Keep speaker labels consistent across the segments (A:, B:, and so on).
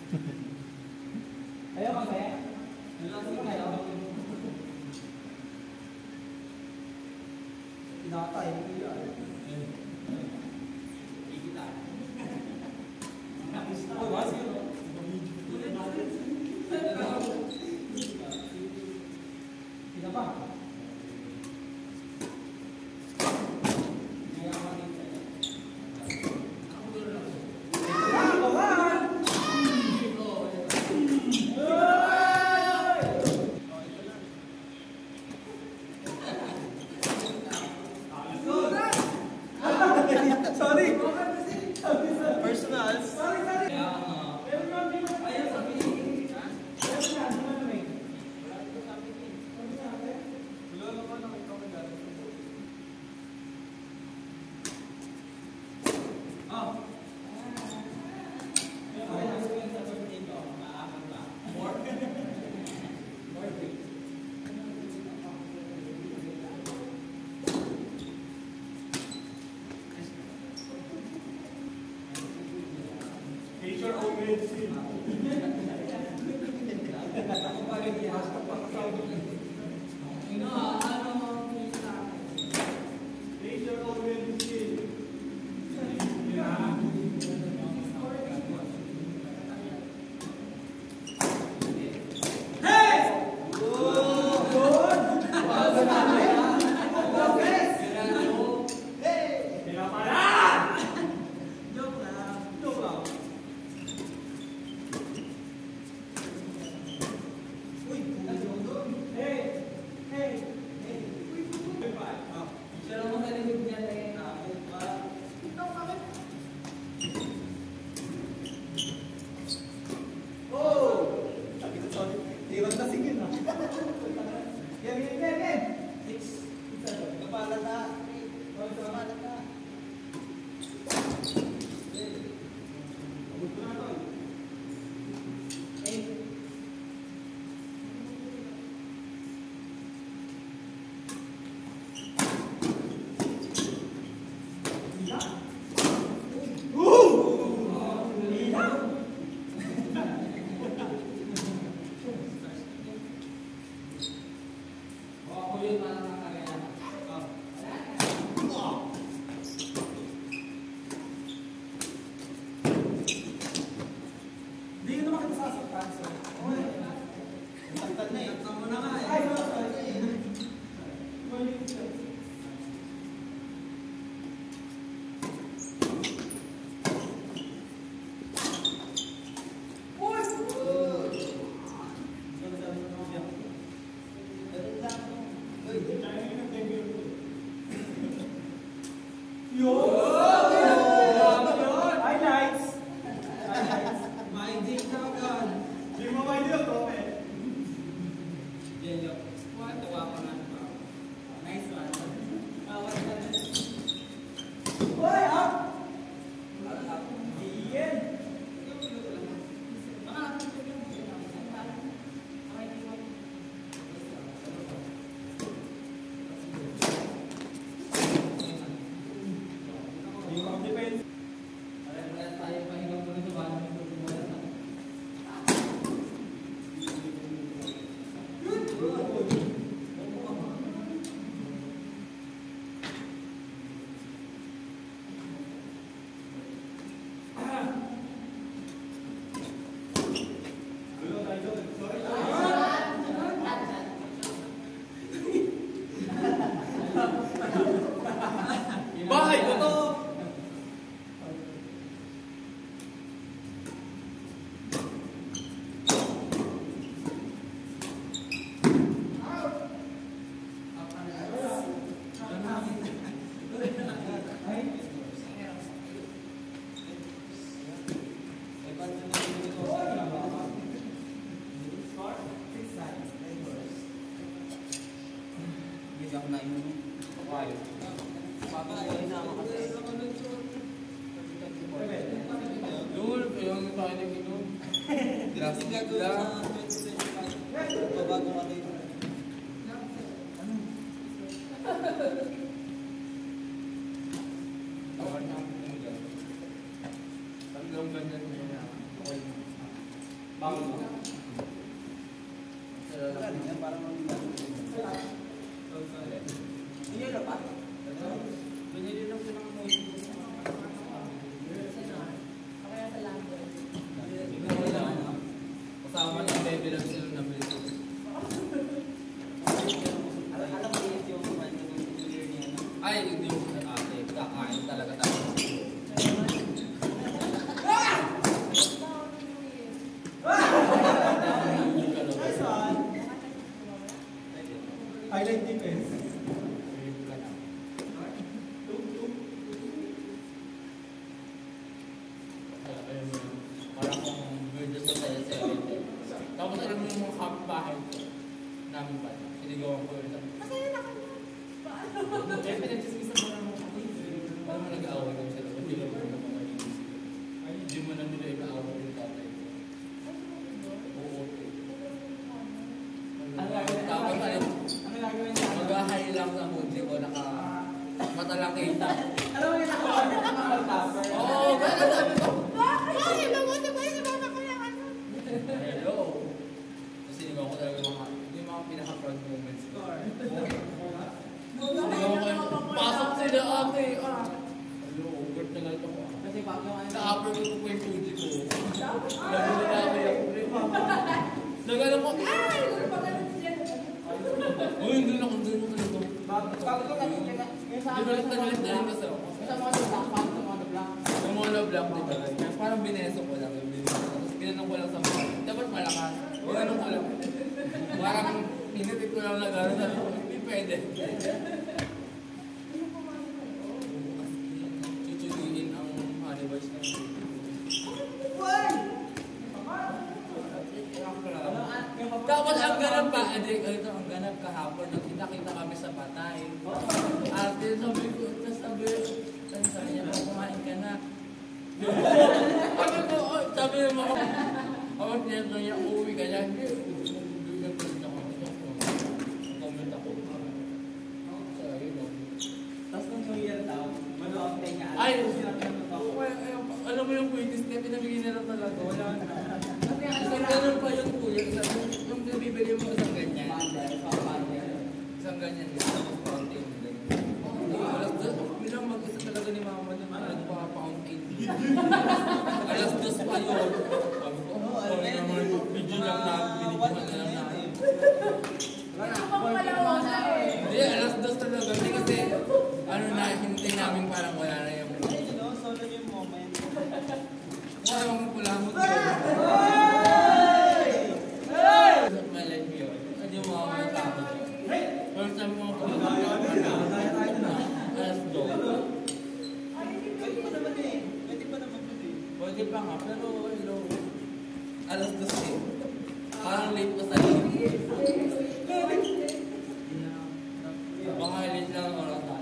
A: Ayaw ka kaya? Ayaw. Pinatay. Ikita. Oh, what's it? Kita pa? Bago mo.
B: Parang
A: Hindi na pa? Binili lang ko ng moist.
C: Kasama ng baby lang sila na bilhin.
A: Alam mo yun yung clear niya.
C: Ay, hindi mo ate. Kakain talaga tayo.
A: Highlight defense.
C: Parang kung birthday sa tayo sa tapos alam mo yung mga kapitbahay ko namin pa. Sinigawan ko yun. Kaya pinagsismisan mo ng mga kapitbahay. Parang mo nag-aaway kami sila. Hindi lang mo na pangalinis. Hindi mo na nila ika-aaway yung tatay ko. Oo. Tapos alam, mag-ahay lang sa moodli ko, naka-matalakita.
A: Alam mo yung nakapag-tapper?
C: Oo, gano'n sabi ko. Hello. Kasi hindi ko talaga yung mga pinaka-proud moments ko. Pasok sila ate. Hello, good na lang ako.
A: Kasi pag yung ano.
C: Sa-upper ko po yung Fuji ko. Nagulala ako. Nagano ko, ay! Uy, hindi na kung doon mo talaga.
A: Pag ito kasi yung sa
C: Di ba nagalit na rin kasi ako?
A: sa mga block, paano sa mga block?
C: Yung monoblock, di ba? Parang bineso ko lang. Tapos ginanong ko lang sa mga. Dapat malakas. Ginanong ko lang. Parang pinitit ko lang na gano'n. Sabi ko, hindi pwede. Chuchuduin ang honey boys na yun. Tapos ang ganap pa, ito ang ganap kahapon, nagkita-kita kami sa patay. Ate, sabi ko, sabi niya, kumain ka na. Sabi niya mga, kapag niya, uuwi ka niya, hindi, comment ako. So, ayun o.
A: Tapos nung New Year daw, mano-update niya.
C: Ay, alam mo yung quick step, pinabigyan nila talaga, wala na. Isang ganun pa yung kuya, yung nabibili mo isang ganyan. Isang ganyan, tapos fountain. Bilang mag-isa talaga ni mama niya, nagpa-fountain. Alas 2 pa yun. Sorry naman, video lang na, binigyan na lang na. Hindi, alas 2 talaga. Hindi kasi, ano na, hintay namin parang wala na yung
A: Solo yung moment.
C: parang kulamot yun. My life yun. Hindi mo ako matakot. Pero sabi mo ako, alas 2. Pwede pa nga, pero hello. Alas 2 eh. Parang late ko sa late. Baka late lang ang orasan.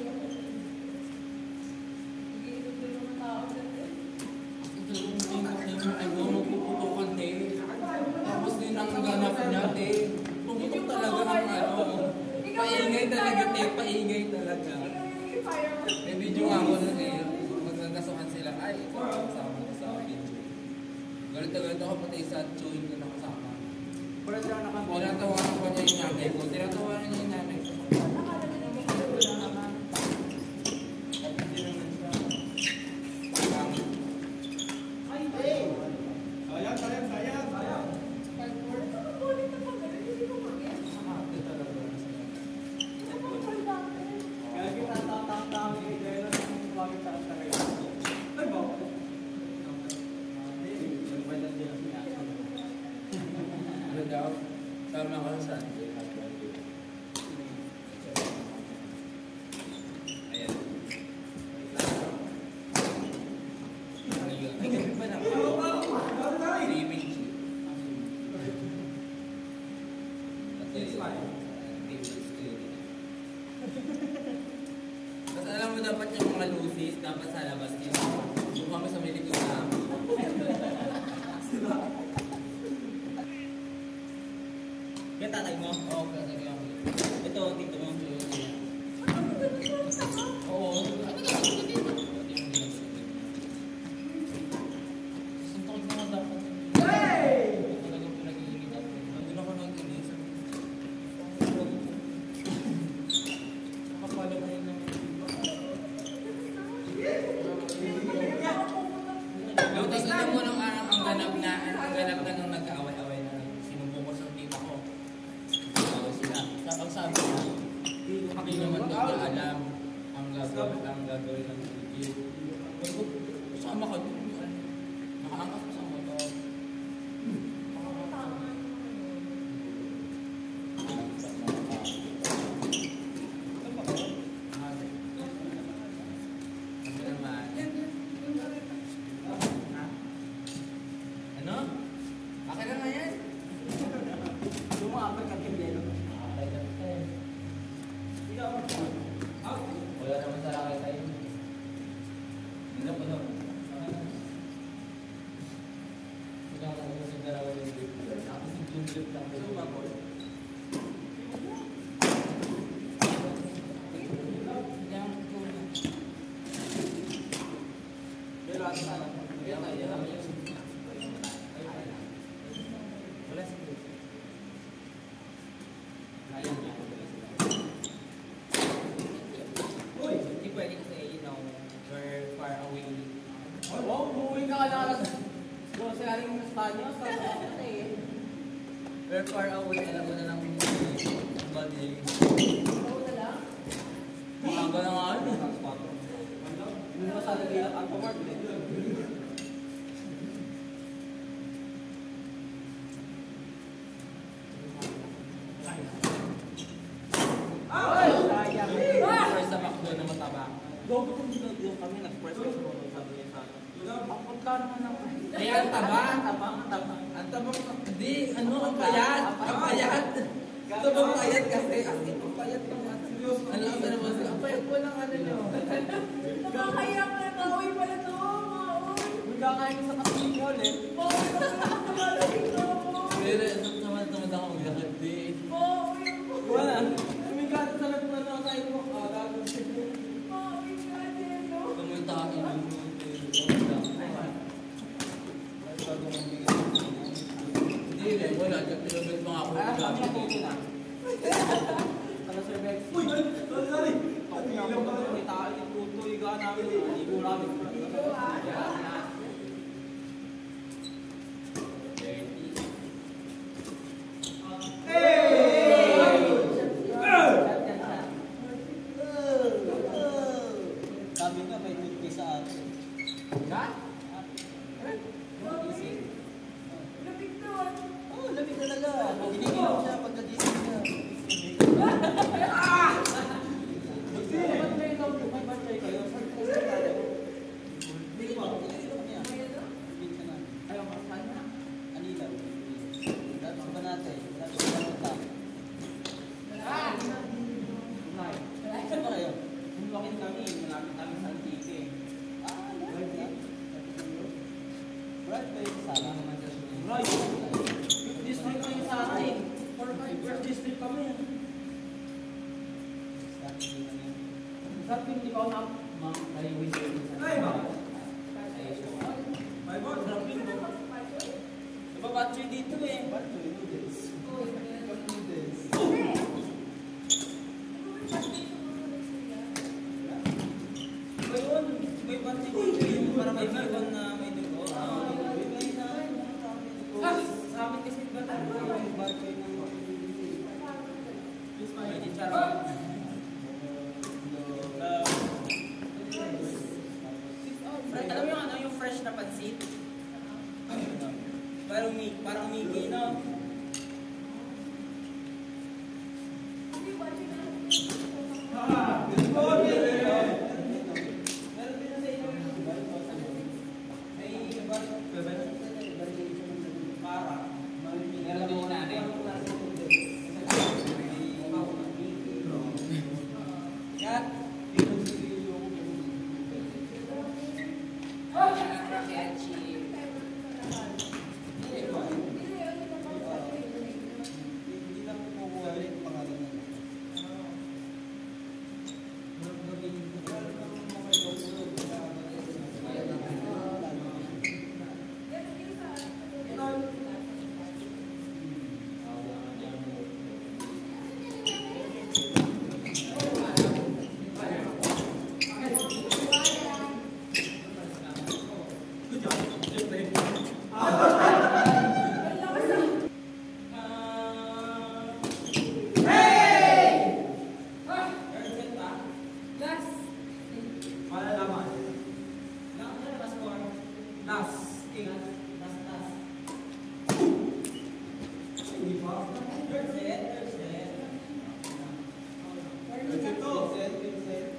C: Ay, magpuputukan eh. Tapos din ang ganap niya eh. Pumutok talaga ang ano. Paingay talaga eh. Paingay talaga. May video nga ako na eh. Magkakasukan sila. Ay, ito ang kasama ko sa video. Galit ako pati sa chewing ko nakasama.
A: Pero sila nakapag.
C: Tinatawanan ko niya yung nanay ko. Tinatawanan niya yung nanay ko. Ano daw? Tama ako sa Sunday. Ayan. Ay, gabi ba na? Streaming chip. Tapos alam mo dapat yung mga lucis, dapat sa labas din. Yung kami sa milikod na.
A: Yan tatay mo?
C: Oo, kasi kaya ako.
A: Ito, dito mo.
C: Oo. Suntok na dapat. Sama ka dun. Nakaangkas mo sa motor. Ano? Akin na nga yan.
A: Lumapat ka yelo.
C: Wala naman sa lakay tayo. Ano? Hindi ako sa darawa yung dip. Tapos yung dip lang.
A: Pero ano sana? Wala siguro. Uy! Hindi pwede kasi, you know, we're far away. Oh, umuwi ka na alas. Doon sa aling Espanya, sa
C: We're far away. Alam mo na lang kung body. Maaga na nga ano.
A: Hindi mo sana nila ang pamart.
C: First sa McDo na mataba.
A: Doon kami nag-press ko sabi niya sa akin. Ang punta naman ako.
C: Kaya ang taba. Ang tabang, hindi, ano, ang payat. Ang payat. Tabang payat kasi. Ang payat ng ano ang naman siya. Ang payat po ng ano nyo.
B: Nakakaya ka na kauwi pala to, maoy.
A: Magkakain sa Cathedral eh.
B: Maoy ka pala nakakalagay to.
C: Pero tamad ako maglakad din.
B: Maoy po.
A: Wala. Kumikata sa nagpunta sa ito. Gagawin siya.
B: Maoy ka din, no?
C: Kumuntahin yung hindi rin, wala. Pinabit pa nga ako.
A: Kami natuto na. Ano Sir Bex? Uy! Sorry! Ako nga po kami may tayo yung tuto. Iga namin. Igo namin. Sabi nga may tuti sa atin.
C: Ha?
B: Labig doon.
A: Oh, lamig talaga. Ginigilaw siya pagkagising niya. Ba't may ikaw may bantay kayo? Hindi mo, ginigilaw niya. Bit ka na.
B: Ayaw ka pa na.
A: Anilaw. Dapat sa banate. Dapat sa banata. Saan ba kayo? Bakit kami? Malapit kami sa Antique. Right na? Right ba yung Sara? Right. Fifth district ko yung Sara eh. First district kami. Sabi hindi pa ako na
C: Ay, winter.
A: Ay, ba? May board, dropping mo. Diba battery dito eh? Battery noodles. Noodles. Ngayon, may battery dito yung para may bacon na may dugo. Sa amin kasi ba yung battery ng may chicharon. Alam mo yung ano, yung fresh na pansit? Parang umigi, no?
B: Hindi ba siya na?
A: Last. King. Last. Hindi pa. Third set. Third set to. Third set.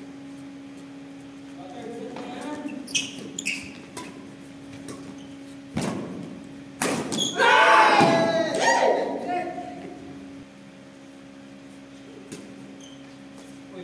A: Third set na yan. Uy,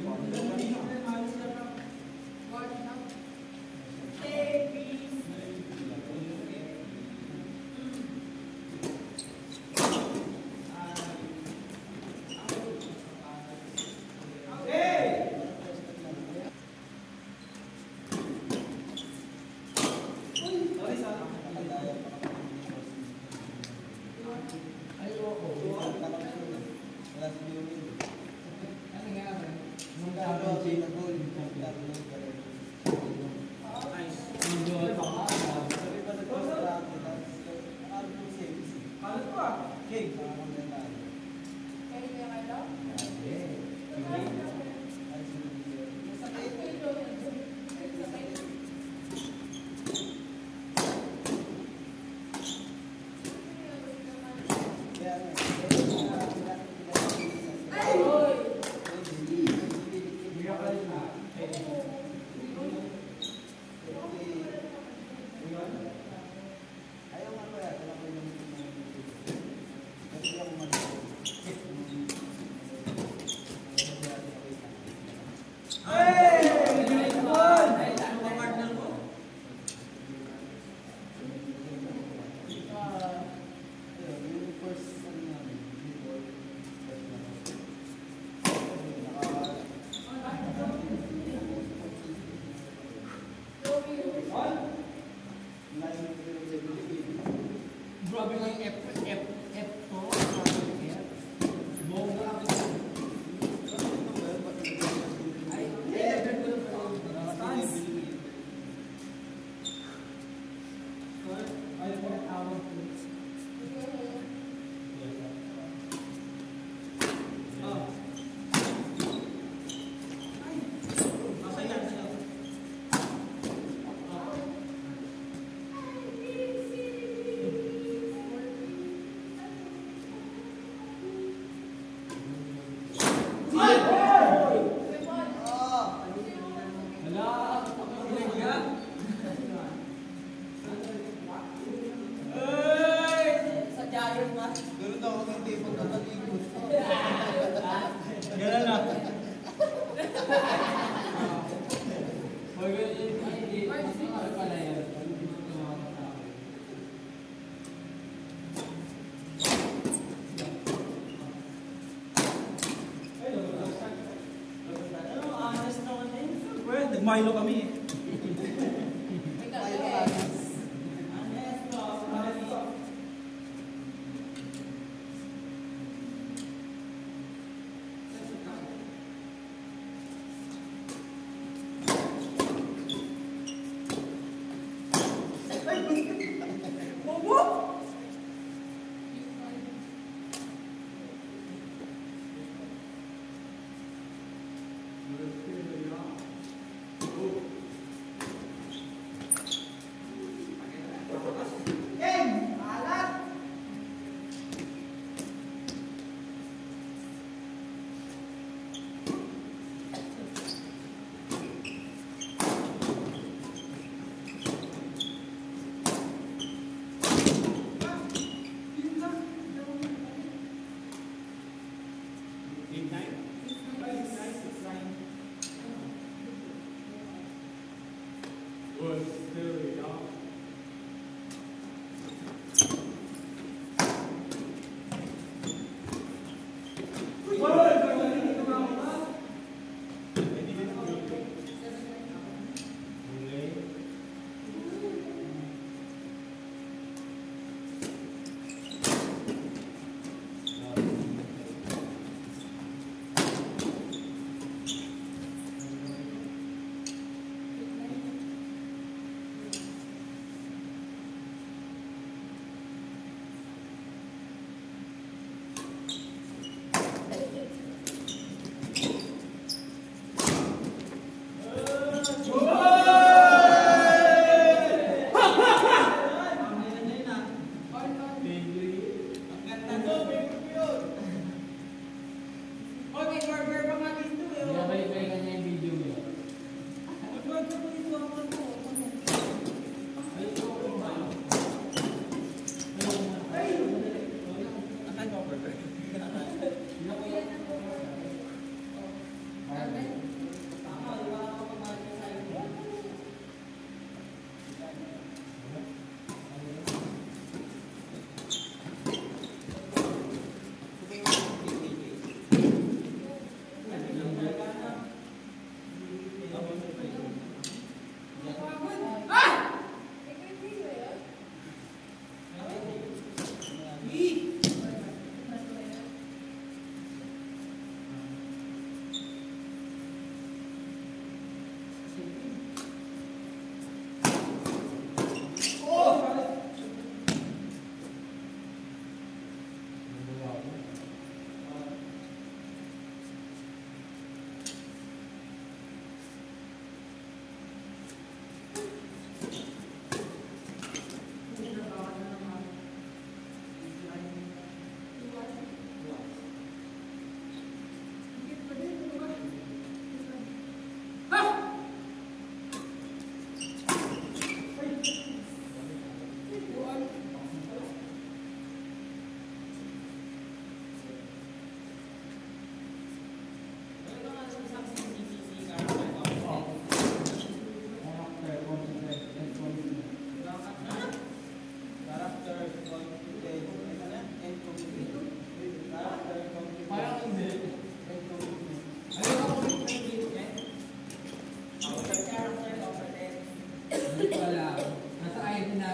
C: Grabe nga yung F to. Bongga ako.
A: Ganun na. Nag-Milo kami eh.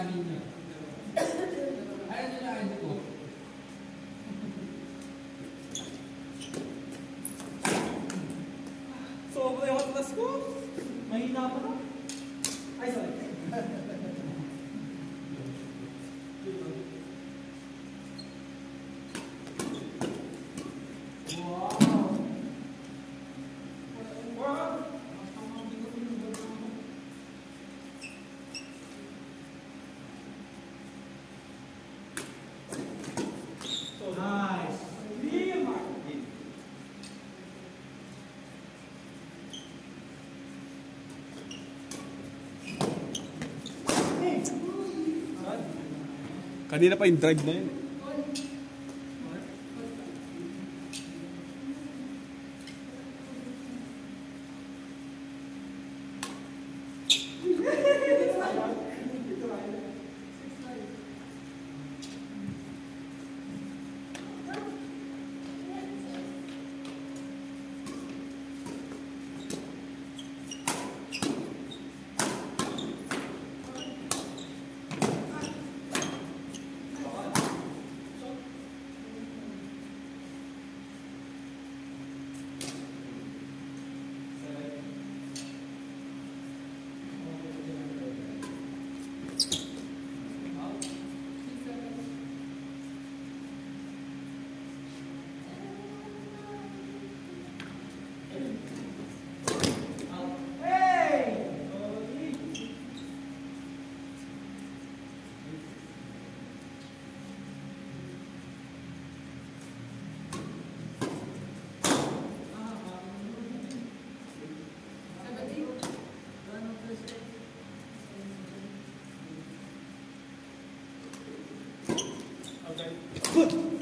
C: namin niya. Ayaw nila, hindi ko.
A: Sobra yung atlas ko. Mahina pa na. Ay, sorry. Nice.
D: Kanina pa yung drive na yun.
A: Good.